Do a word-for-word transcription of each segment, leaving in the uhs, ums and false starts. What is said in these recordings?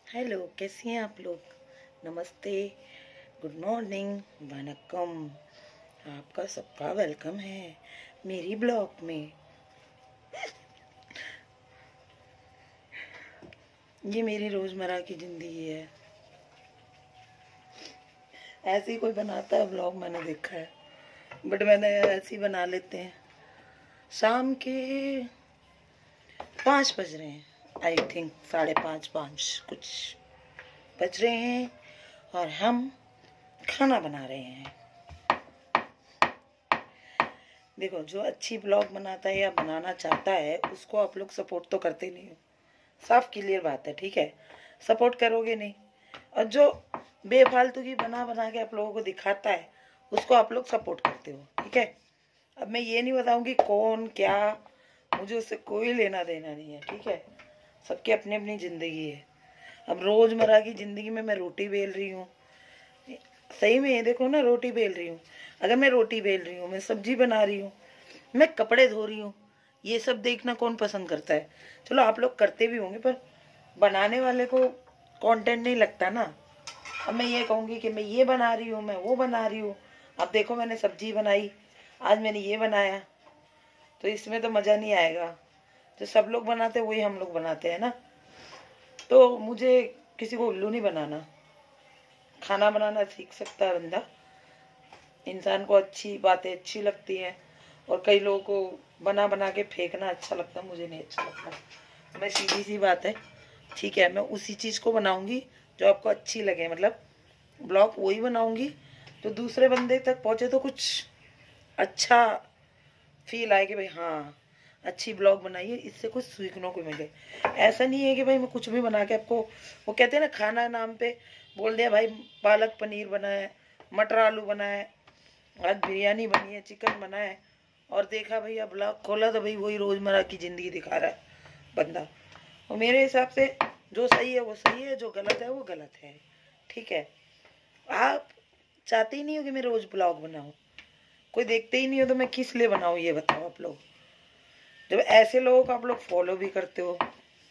Hello, कैसी हैं आप लोग। नमस्ते, गुड मॉर्निंग, वनक्कम। आपका सबका वेलकम है मेरी ब्लॉग में। ये मेरी रोज़मर्रा की ज़िंदगी है। ऐसे ही कोई बनाता है ब्लॉग, मैंने देखा है, बट मैंने ऐसे ही बना लेते हैं। शाम के पाँच बज रहे हैं, आई थिंक साढ़े पाँच पाँच कुछ बज रहे हैं, और हम खाना बना रहे हैं। देखो, जो अच्छी ब्लॉग बनाता है या बनाना चाहता है उसको आप लोग सपोर्ट तो करते नहीं हो, साफ क्लियर बात है, ठीक है। सपोर्ट करोगे नहीं, और जो बेफालतू की बना बना के आप लोगों को दिखाता है उसको आप लोग सपोर्ट करते हो, ठीक है। अब मैं ये नहीं बताऊंगी कौन क्या, मुझे उससे कोई लेना देना नहीं है, ठीक है। सबकी अपनी अपनी ज़िंदगी है। अब रोज़मर्रा की ज़िंदगी में मैं रोटी बेल रही हूँ, सही में ये देखो ना, रोटी बेल रही हूँ। अगर मैं रोटी बेल रही हूँ, मैं सब्जी बना रही हूँ, मैं कपड़े धो रही हूँ, ये सब देखना कौन पसंद करता है। चलो आप लोग करते भी होंगे, पर बनाने वाले को कंटेंट नहीं लगता ना। अब मैं ये कहूँगी कि मैं ये बना रही हूँ, मैं वो बना रही हूँ, अब देखो मैंने सब्जी बनाई, आज मैंने ये बनाया, तो इसमें तो मज़ा नहीं आएगा। जो सब लोग बनाते हैं वही हम लोग बनाते हैं ना। तो मुझे किसी को उल्लू नहीं बनाना। खाना बनाना सीख सकता है बंदा, इंसान को अच्छी बातें अच्छी लगती हैं, और कई लोगों को बना बना के फेंकना अच्छा लगता है, मुझे नहीं अच्छा लगता। मैं सीधी सी बात है, ठीक है, मैं उसी चीज़ को बनाऊंगी जो आपको अच्छी लगे, मतलब ब्लॉग वही बनाऊंगी जो दूसरे बंदे तक पहुँचे तो कुछ अच्छा फील आए कि भाई हाँ अच्छी ब्लॉग बनाइए, इससे कुछ सीखने को मिले। ऐसा नहीं है कि भाई मैं कुछ भी बना के आपको, वो कहते हैं ना, खाना नाम पे बोल दिया भाई, पालक पनीर बना है, मटर आलू बना है, आज बिरयानी बनी है, चिकन बना है, और देखा भैया ब्लॉग खोला तो भाई वही रोज़मर्रा की ज़िंदगी दिखा रहा है बंदा। और मेरे हिसाब से जो सही है वो सही है, जो गलत है वो गलत है, ठीक है। आप चाहते ही नहीं हो कि मैं रोज़ ब्लॉग बनाऊँ, कोई देखते ही नहीं हो, तो मैं किस लिए बनाऊँ ये बताओ आप लोग। जब ऐसे लोगों को आप लोग फॉलो भी करते हो,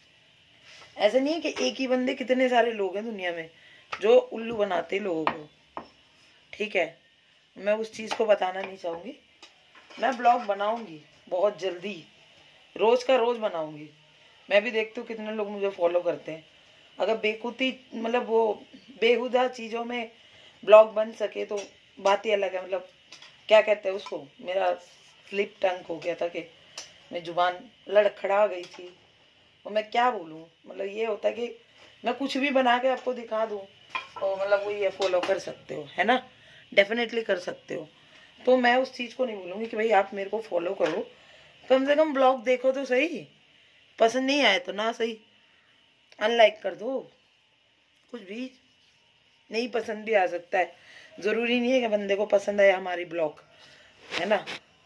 ऐसा नहीं है कि एक ही बंदे, कितने सारे लोग हैं दुनिया में जो उल्लू बनाते हैं लोगों को, ठीक है। मैं उस चीज़ को बताना नहीं चाहूँगी। मैं ब्लॉग बनाऊंगी बहुत जल्दी, रोज़ का रोज़ बनाऊंगी। मैं भी देखती हूँ कितने लोग मुझे फॉलो करते हैं। अगर बेकुती, मतलब वो बेहुदा चीज़ों में ब्लॉग बन सके तो बात ही अलग है। मतलब क्या कहते हैं उसको, मेरा स्लिप टंग हो गया था कि मैं जुबान लड़खड़ा गई थी, और मैं क्या बोलूँ। मतलब ये होता है कि मैं कुछ भी बना के आपको दिखा दूँ, और मतलब वो ये फॉलो कर सकते हो, है ना, डेफिनेटली कर सकते हो। तो मैं उस चीज़ को नहीं बोलूँगी कि भाई आप मेरे को फॉलो करो, कम से कम ब्लॉग देखो तो सही। पसंद नहीं आए तो ना सही अनलाइक कर दो, कुछ भी नहीं पसंद भी आ सकता है, ज़रूरी नहीं है कि बंदे को पसंद आए हमारी ब्लॉग, है ना।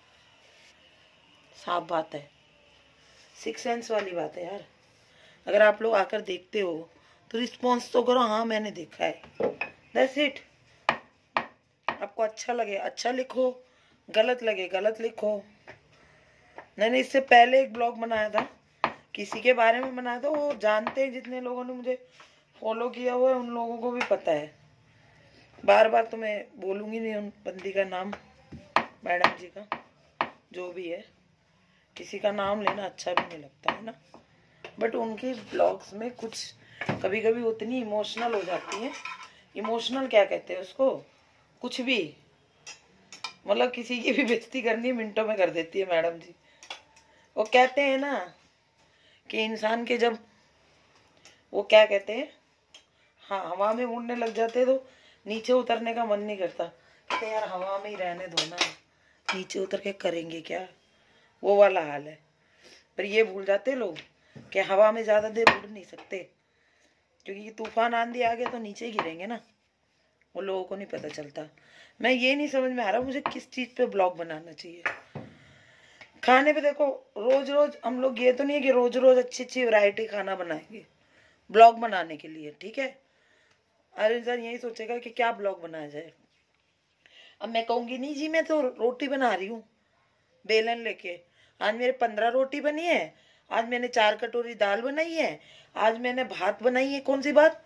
साफ बात है, सिक्स सेंस वाली बात है यार। अगर आप लोग आकर देखते हो तो रिस्पॉन्स तो करो, हाँ मैंने देखा है, दैट्स इट। आपको अच्छा लगे अच्छा लिखो, गलत लगे गलत लिखो। मैंने इससे पहले एक ब्लॉग बनाया था, किसी के बारे में बनाया था, वो जानते हैं, जितने लोगों ने मुझे फॉलो किया हुआ है उन लोगों को भी पता है। बार बार तो मैं बोलूँगी नहीं उन बंदी का नाम, मैडम जी का, जो भी है, किसी का नाम लेना अच्छा भी नहीं लगता है ना। बट उनकी ब्लॉग्स में कुछ कभी कभी उतनी इमोशनल हो जाती है, इमोशनल क्या कहते हैं उसको, कुछ भी, मतलब किसी की भी बेइज्जती करनी मिनटों में कर देती है मैडम जी। वो कहते हैं ना कि इंसान के जब, वो क्या कहते हैं, हाँ, हवा में उड़ने लग जाते तो नीचे उतरने का मन नहीं करता, कहते यार हवा में ही रहने दो ना, नीचे उतर के करेंगे क्या, वो वाला हाल है। पर ये भूल जाते लोग कि हवा में ज़्यादा देर उड़ नहीं सकते, क्योंकि तूफान आंधी आ गया तो नीचे ही गिरेंगे ना, वो लोगों को नहीं पता चलता। मैं ये नहीं समझ में आ रहा मुझे किस चीज़ पे ब्लॉग बनाना चाहिए। खाने पे देखो, रोज रोज हम लोग, ये तो नहीं है कि रोज रोज अच्छी अच्छी वैरायटी खाना बनाएंगे ब्लॉग बनाने के लिए, ठीक है। हर इंसान यही सोचेगा कि क्या ब्लॉग बनाया जाए। अब मैं कहूँगी नहीं जी मैं तो रोटी बना रही हूँ बेलन लेके, आज मेरे पंद्रह रोटी बनी है, आज मैंने चार कटोरी दाल बनाई है, आज मैंने भात बनाई है। कौन सी बात?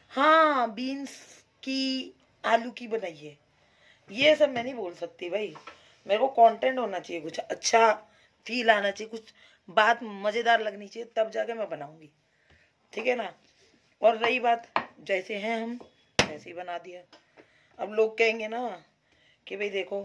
हाँ, बीन्स की, आलू की बनाई है। ये सब मैं नहीं बोल सकती भाई। मेरे को कंटेंट होना चाहिए, कुछ अच्छा फील आना चाहिए, कुछ बात मज़ेदार लगनी चाहिए, तब जाके मैं बनाऊंगी, ठीक है ना। और रही बात, जैसे हैं हम वैसे ही बना दिया। अब लोग कहेंगे ना कि भाई देखो,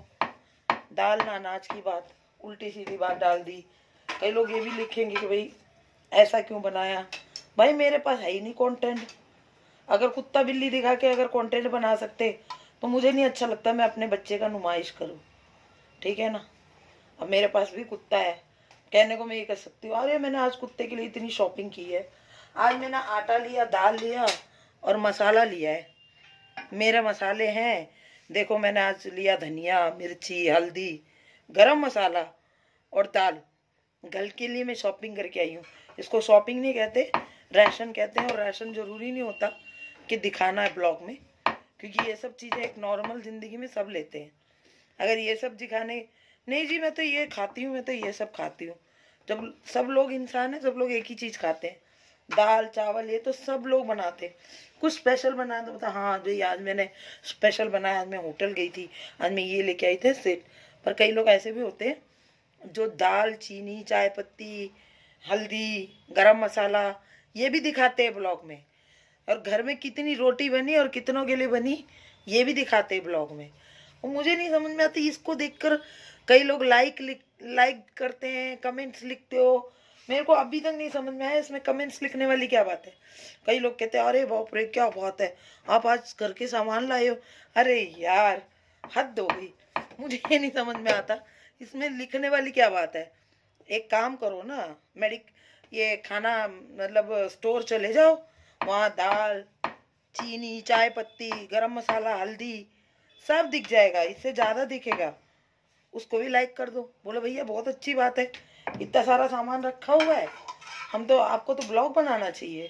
दाल ना अनाज की बात, उल्टी सीधी बात डाल दी। कई लोग ये भी लिखेंगे कि भाई ऐसा क्यों बनाया। भाई मेरे पास है ही नहीं कंटेंट। अगर कुत्ता बिल्ली दिखा के अगर कंटेंट बना सकते तो मुझे नहीं अच्छा लगता मैं अपने बच्चे का नुमाइश करूं, ठीक है ना। अब मेरे पास भी कुत्ता है, कहने को मैं ये कर सकती हूँ, अरे मैंने आज कुत्ते के लिए इतनी शॉपिंग की है, आज मैंने आटा लिया, दाल लिया और मसाला लिया है। मेरे मसाले हैं, देखो मैंने आज लिया धनिया, मिर्ची, हल्दी, गरम मसाला और दाल। घर के लिए मैं शॉपिंग करके आई हूँ। इसको शॉपिंग नहीं कहते, राशन कहते हैं। और राशन जरूरी नहीं होता कि दिखाना है ब्लॉग में, क्योंकि ये सब चीज़ें एक नॉर्मल ज़िंदगी में सब लेते हैं। अगर ये सब दिखाने, नहीं जी मैं तो ये खाती हूँ, मैं तो ये सब खाती हूँ, जब सब लोग इंसान हैं, सब लोग एक ही चीज़ खाते हैं, दाल चावल, ये तो सब लोग बनाते हैं। कुछ स्पेशल बना दो तो हाँ भाई आज मैंने स्पेशल बनाया, आज मैं होटल गई थी, आज मैं ये लेके आई थे सेट। पर कई लोग ऐसे भी होते हैं जो दाल, चीनी, चाय पत्ती, हल्दी, गरम मसाला ये भी दिखाते हैं ब्लॉग में, और घर में कितनी रोटी बनी और कितनों के लिए बनी ये भी दिखाते हैं ब्लॉग में। और मुझे नहीं समझ में आती, इसको देखकर कई लोग लाइक लाइक करते हैं, कमेंट्स लिखते हो। मेरे को अभी तक नहीं समझ में आया इसमें कमेंट्स लिखने वाली क्या बात है। कई लोग कहते हैं अरे बाप रे क्या बात है, आप आज घर के सामान लाए हो। अरे यार हद हो गई, मुझे ये नहीं समझ में आता इसमें लिखने वाली क्या बात है। एक काम करो ना, मेडिक ये खाना मतलब स्टोर चले जाओ, वहाँ दाल, चीनी, चाय पत्ती, गरम मसाला, हल्दी सब दिख जाएगा, इससे ज़्यादा दिखेगा। उसको भी लाइक कर दो, बोलो भैया बहुत अच्छी बात है, इतना सारा सामान रखा हुआ है, हम तो आपको तो ब्लॉग बनाना चाहिए।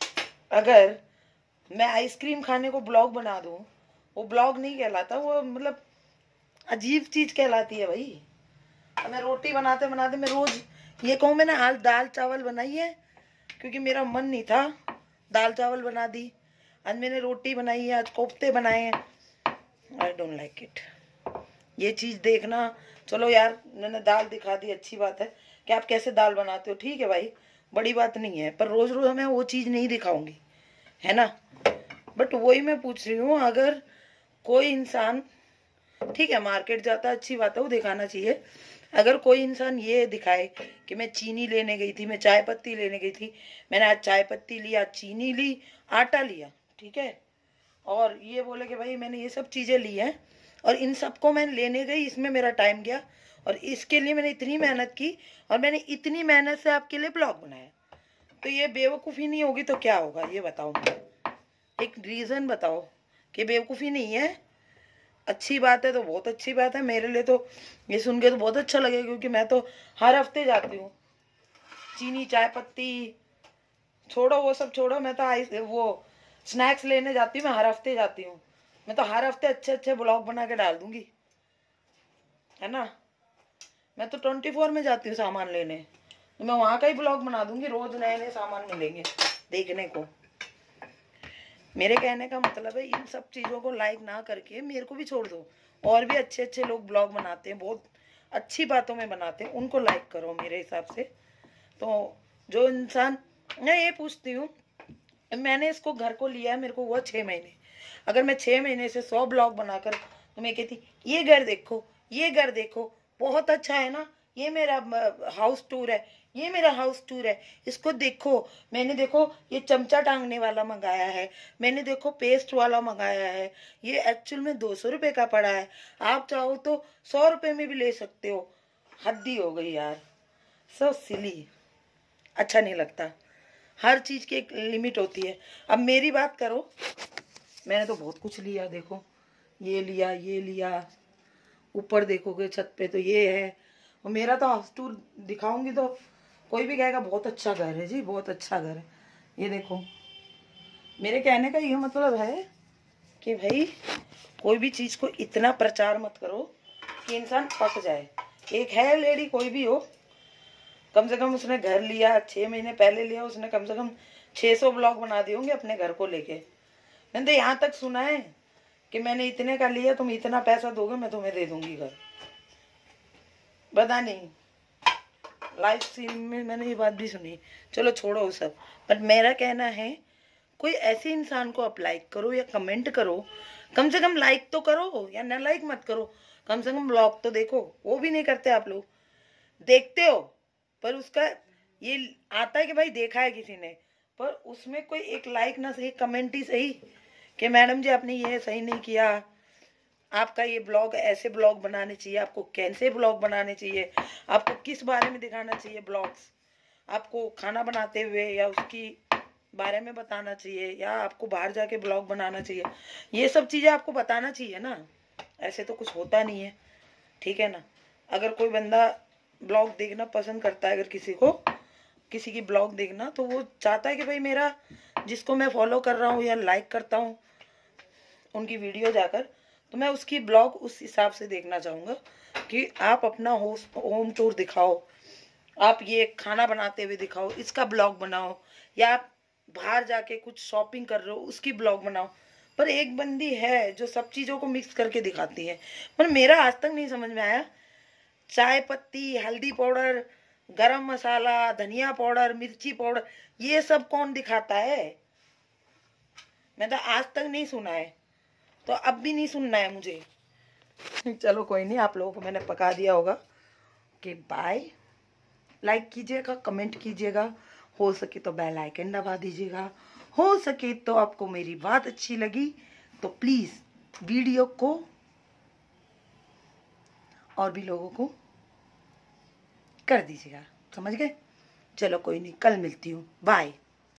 अगर मैं आइसक्रीम खाने को ब्लॉग बना दूँ, वो ब्लॉग नहीं कहलाता, वो मतलब अजीब चीज़ कहलाती है भाई। मैं रोटी बनाते बनाते मैं रोज़ ये कहूँ मैंने आज दाल चावल बनाई है क्योंकि मेरा मन नहीं था, दाल चावल बना दी। आज मैंने रोटी बनाई है, आज कोफ्ते बनाए हैं। आई डोंट लाइक इट ये चीज़ देखना। चलो यार मैंने दाल दिखा दी, अच्छी बात है कि आप कैसे दाल बनाते हो, ठीक है भाई, बड़ी बात नहीं है, पर रोज़ रोज़ मैं वो चीज़ नहीं दिखाऊंगी, है ना। बट वही मैं पूछ रही हूँ, अगर कोई इंसान, ठीक है मार्केट जाता है अच्छी बात है, वो दिखाना चाहिए। अगर कोई इंसान ये दिखाए कि मैं चीनी लेने गई थी, मैं चाय पत्ती लेने गई थी, मैंने आज चाय पत्ती लिया, चीनी ली, आटा लिया, ठीक है, और ये बोले कि भाई मैंने ये सब चीज़ें ली हैं और इन सबको मैं लेने गई, इसमें मेरा टाइम गया और इसके लिए मैंने इतनी मेहनत की और मैंने इतनी मेहनत से आपके लिए ब्लॉग बनाया, तो ये बेवकूफ़ी नहीं होगी तो क्या होगा ये बताओ मुझे। एक रीज़न बताओ कि बेवकूफ़ी नहीं है, अच्छी बात है तो बहुत अच्छी बात है। मेरे लिए तो ये सुन के तो बहुत अच्छा लगेगा क्योंकि मैं तो हर हफ्ते जाती हूँ। चीनी चाय पत्ती छोड़ो, वो सब छोड़ो, मैं तो आई वो स्नैक्स लेने जाती हूँ, मैं हर हफ्ते जाती हूँ। मैं तो हर हफ्ते अच्छे अच्छे ब्लॉग बना के डाल दूंगी, है ना। मैं तो ट्वेंटी फोर में जाती हूँ सामान लेने, तो मैं वहाँ का ही ब्लॉग बना दूंगी, रोज नए नए सामान मिलेंगे देखने को। मेरे कहने का मतलब है इन सब चीज़ों को लाइक ना करके मेरे को भी छोड़ दो। और भी अच्छे अच्छे लोग ब्लॉग बनाते हैं, बहुत अच्छी बातों में बनाते हैं, उनको लाइक करो मेरे हिसाब से। तो जो इंसान, मैं ये पूछती हूँ, मैंने इसको घर को लिया है, मेरे को हुआ छः महीने, अगर मैं छः महीने से सौ ब्लॉग बनाकर तो मैं कहती ये घर देखो, ये घर देखो बहुत अच्छा है ना, ये मेरा हाउस टूर है, ये मेरा हाउस टूर है, इसको देखो, मैंने देखो ये चमचा टांगने वाला मंगाया है, मैंने देखो पेस्ट वाला मंगाया है, ये एक्चुअल में दो सौ रुपये का पड़ा है, आप चाहो तो सौ रुपये में भी ले सकते हो। हद्दी हो गई यार, सो सिली, अच्छा नहीं लगता। हर चीज़ की एक लिमिट होती है। अब मेरी बात करो, मैंने तो बहुत कुछ लिया, देखो ये लिया, ये लिया, ऊपर देखोगे छत पे तो ये है, और मेरा तो हाउस टूर दिखाऊंगी तो कोई भी कहेगा बहुत अच्छा घर है जी, बहुत अच्छा घर है। ये देखो, मेरे कहने का ये मतलब है कि भाई कोई भी चीज़ को इतना प्रचार मत करो कि इंसान पक जाए। एक है लेडी, कोई भी हो, कम से कम उसने घर लिया, छः महीने पहले लिया, उसने कम से कम छः सौ ब्लॉग बना दिए होंगे अपने घर को लेके। मैंने तो यहाँ तक सुना है कि मैंने इतने का लिया, तुम इतना पैसा दोगे मैं तुम्हें दे दूंगी घर। पता नहीं, लाइव स्ट्रीम में मैंने ये बात भी सुनी। चलो छोड़ो वो सब, बट मेरा कहना है कोई ऐसे इंसान को आप लाइक करो या कमेंट करो, कम से कम लाइक तो करो, या ना लाइक मत करो, कम से कम ब्लॉग तो देखो। वो भी नहीं करते आप लोग, देखते हो पर उसका ये आता है कि भाई देखा है किसी ने, पर उसमें कोई एक लाइक ना सही, कमेंट ही सही कि मैडम जी आपने ये सही नहीं किया, आपका ये ब्लॉग ऐसे ब्लॉग बनाने चाहिए, आपको कैसे ब्लॉग बनाने चाहिए, आपको किस बारे में दिखाना चाहिए ब्लॉग्स, आपको खाना बनाते हुए या उसकी बारे में बताना चाहिए, या आपको बाहर जाके ब्लॉग बनाना चाहिए, ये सब चीज़ें आपको बताना चाहिए ना। ऐसे तो कुछ होता नहीं है, ठीक है ना। अगर कोई बंदा ब्लॉग देखना पसंद करता है, अगर किसी को किसी की ब्लॉग देखना, तो वो चाहता है कि भाई मेरा जिसको मैं फॉलो कर रहा हूँ या लाइक करता हूँ उनकी वीडियो जाकर, तो मैं उसकी ब्लॉग उस हिसाब से देखना चाहूँगा कि आप अपना होस्ट होम टूर दिखाओ, आप ये खाना बनाते हुए दिखाओ, इसका ब्लॉग बनाओ, या आप बाहर जाके कुछ शॉपिंग कर रहे हो उसकी ब्लॉग बनाओ। पर एक बंदी है जो सब चीज़ों को मिक्स करके दिखाती है, पर मेरा आज तक नहीं समझ में आया चाय पत्ती, हल्दी पाउडर, गरम मसाला, धनिया पाउडर, मिर्ची पाउडर, ये सब कौन दिखाता है। मैं तो आज तक नहीं सुना है, तो अब भी नहीं सुनना है मुझे। चलो कोई नहीं, आप लोगों को मैंने पका दिया होगा कि बाय। लाइक कीजिएगा, कमेंट कीजिएगा, हो सके तो बेल आइकन दबा दीजिएगा, हो सके तो आपको मेरी बात अच्छी लगी तो प्लीज़ वीडियो को और भी लोगों को कर दीजिएगा, समझ गए। चलो कोई नहीं, कल मिलती हूँ, बाय।